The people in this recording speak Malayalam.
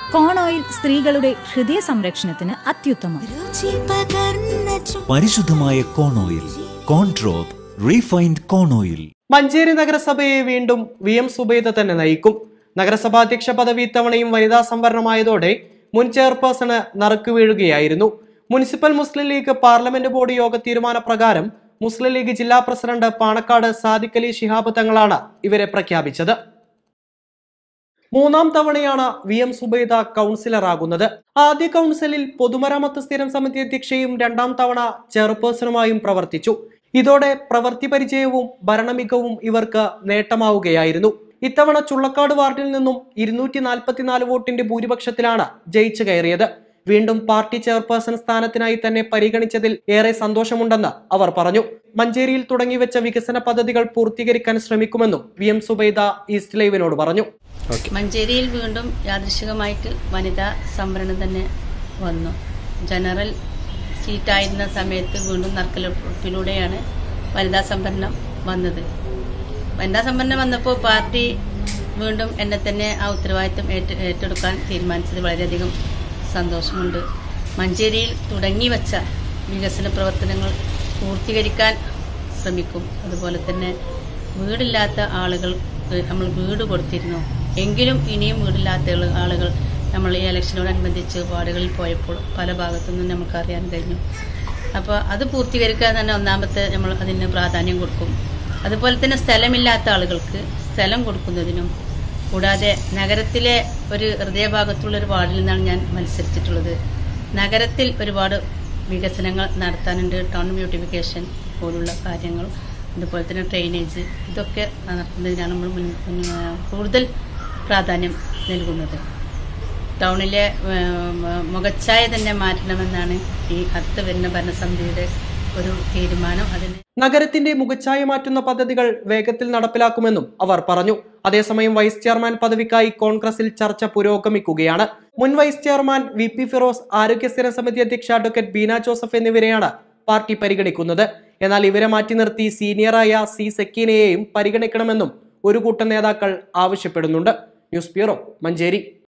കോൺ ഓയിൽ സ്ത്രീകളുടെ ഹൃദയ സംരക്ഷണത്തിന് അത്യുത്തമം. പരിശുദ്ധമായ കോൺ ഓയിൽ, കോൺട്രോപ്പ് റീഫൈൻഡ് കോൺ ഓയിൽ. മഞ്ചേരി നഗരസഭയെ വീണ്ടും VM സുബൈദ തന്നെ നയിക്കും. നഗരസഭാ അധ്യക്ഷ പദവി ഇത്തവണയും വനിതാ സംവരണമായതോടെ മുൻ ചെയർപേഴ്സണ് നറുക്ക് വീഴുകയായിരുന്നു. Municipal Muslim League parliament board യോഗ തീരുമാനപ്രകാരം മുസ്ലിം ലീഗ് ജില്ലാ പ്രസിഡന്റ് പാണക്കാട് സാദിഖ് അലി ശിഹാബ് തങ്ങളാണ് ഇവരെ പ്രഖ്യാപിച്ചത്. മൂന്നാം തവണയാണ് VM സുബൈദ കൗൺസിലറാകുന്നത്. ആദ്യ കൗൺസിലിൽ പൊതുമരാമത്ത് സ്ഥിരം സമിതി അധ്യക്ഷയും രണ്ടാം തവണ ചെയർപേഴ്സണുമായും പ്രവർത്തിച്ചു. ഇതോടെ പ്രവൃത്തി പരിചയവും ഭരണമികവും ഇവർക്ക് നേട്ടമാവുകയായിരുന്നു. ഇത്തവണ ചുള്ളക്കാട് വാർഡിൽ നിന്നും 244 വോട്ടിന്റെ ഭൂരിപക്ഷത്തിലാണ് ജയിച്ചു കയറിയത്. വീണ്ടും പാർട്ടി ചെയർപേഴ്സൺ സ്ഥാനത്തിനായി തന്നെ പരിഗണിച്ചതിൽ ഏറെ സന്തോഷമുണ്ടെന്ന് അവർ പറഞ്ഞു. മഞ്ചേരിയിൽ തുടങ്ങിവെച്ച വികസന പദ്ധതികൾ പൂർത്തീകരിക്കാൻ ശ്രമിക്കുമെന്നും VM സുബൈദ ഈസ്റ്റ് ലൈവിനോട് പറഞ്ഞു. മഞ്ചേരിയിൽ വീണ്ടും യാദൃശികമായിട്ട് വനിതാ സംവരണം തന്നെ വന്നു. ജനറൽ സീറ്റായിരുന്ന സമയത്ത് വീണ്ടും നറുക്കെടുപ്പിലൂടെയാണ് വനിതാ സംവരണം വന്നത്. വനിതാ സംവരണം വന്നപ്പോൾ പാർട്ടി വീണ്ടും എന്നെ തന്നെ ആ ഉത്തരവാദിത്വം ഏറ്റെടുക്കാൻ തീരുമാനിച്ചത് വളരെയധികം സന്തോഷമുണ്ട്. മഞ്ചേരിയിൽ തുടങ്ങി വച്ച വികസന പ്രവർത്തനങ്ങൾ പൂർത്തീകരിക്കാൻ ശ്രമിക്കും. അതുപോലെ തന്നെ വീടില്ലാത്ത ആളുകൾ നമ്മൾ വീട് കൊടുത്തിരുന്നു. എങ്കിലും ഇനിയും വീടില്ലാത്ത ആളുകൾ നമ്മൾ ഈ ഇലക്ഷനോടനുബന്ധിച്ച് വാർഡുകളിൽ പോയപ്പോൾ പല ഭാഗത്തുനിന്നും നമുക്ക് അറിയാൻ കഴിഞ്ഞു. അപ്പോൾ അത് പൂർത്തീകരിക്കാൻ തന്നെ ഒന്നാമത്തെ നമ്മൾ അതിന് പ്രാധാന്യം കൊടുക്കും. അതുപോലെ തന്നെ സ്ഥലമില്ലാത്ത ആളുകൾക്ക് സ്ഥലം കൊടുക്കുന്നതിനും, കൂടാതെ നഗരത്തിലെ ഒരു ഹൃദയഭാഗത്തുള്ളൊരു വാർഡിൽ നിന്നാണ് ഞാൻ മത്സരിച്ചിട്ടുള്ളത്. നഗരത്തിൽ ഒരുപാട് വികസനങ്ങൾ നടത്താനുണ്ട്. ടൗൺ ബ്യൂട്ടിഫിക്കേഷൻ പോലുള്ള കാര്യങ്ങൾ, അതുപോലെ തന്നെ ഡ്രെയിനേജ്, ഇതൊക്കെ നടത്തുന്നതിനാണ് നമ്മൾ കൂടുതൽ പ്രാധാന്യം നൽകുന്നത്. ടൗണിലെ മുഖച്ഛായ തന്നെ മാറ്റണമെന്നാണ് ഈ അടുത്ത് വരുന്ന ഭരണസമിതിയുടെ ഒരു തീരുമാനം. അതിന് നഗരത്തിന്റെ മുഖച്ഛായ മാറ്റുന്ന പദ്ധതികൾ വേഗത്തിൽ നടപ്പിലാക്കുമെന്നും അവർ പറഞ്ഞു. അതേസമയം വൈസ് ചെയർമാൻ പദവിക്കായി കോൺഗ്രസിൽ ചർച്ച പുരോഗമിക്കുകയാണ്. മുൻ വൈസ് ചെയർമാൻ VP ഫിറോസ്, ആരോഗ്യ സ്ഥിര സമിതി അധ്യക്ഷ അഡ്വക്കേറ്റ് ബീന ജോസഫ് എന്നിവരെയാണ് പാർട്ടി പരിഗണിക്കുന്നത്. എന്നാൽ ഇവരെ മാറ്റി നിർത്തി സീനിയറായ C സക്കീനയെയും പരിഗണിക്കണമെന്നും ഒരു കൂട്ടം നേതാക്കൾ ആവശ്യപ്പെടുന്നുണ്ട്. News bureau, Manjeri.